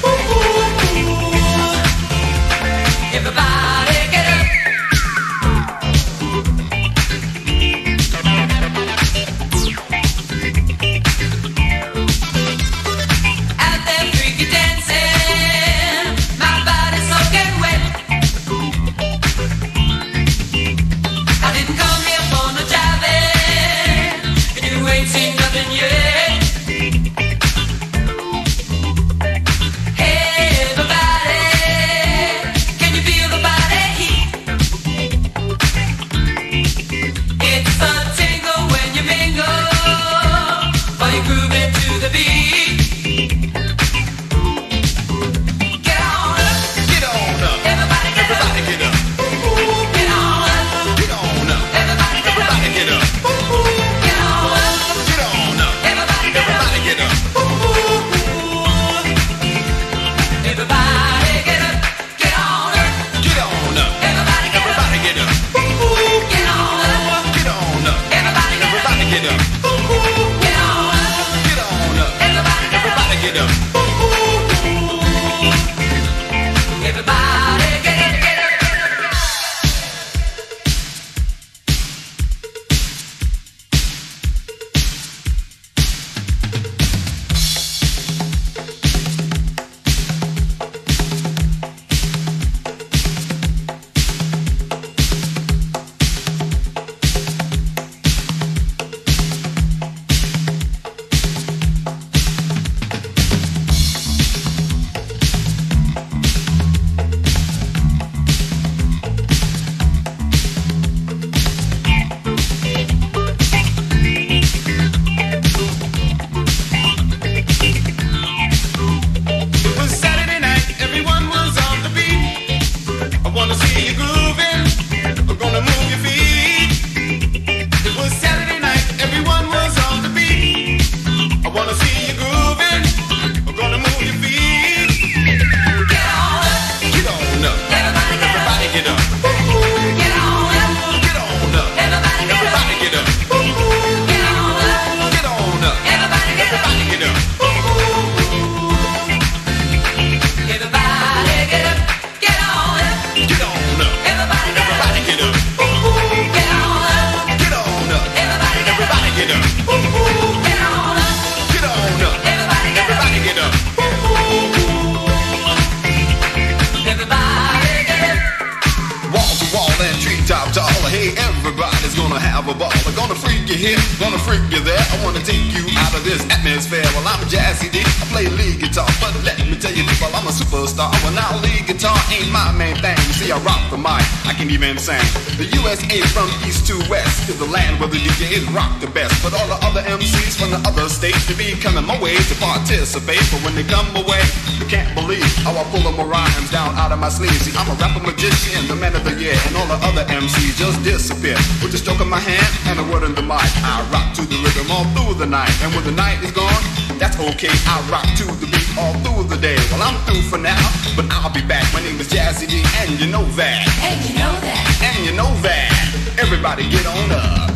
Gonna freak you there. I wanna take you out of this atmosphere. Well, I'm Jazzy Dee. I play lead guitar, but let me tell you, people, I'm a superstar. Well, now lead guitar ain't my main thing. You see, I rock the mic, I can even sing. The USA from east to west is the land where the DJs rock the best. But all the other MCs from the other states, they be coming my way to participate. But when they come away, you can't believe how I pull them rhymes down out of my sleeve. See, I'm a rapper magician, the man of the year, and all the other MCs just disappear. With the stroke of my hand and a word in the mic, I rock to the rhythm all through the night. And when the night is gone, that's okay, I rock to the beat all through the day. Well, I'm through for now, but I'll be back. My name is Jazzy Dee, and you know that. And you know that. And you know that. Everybody get on up.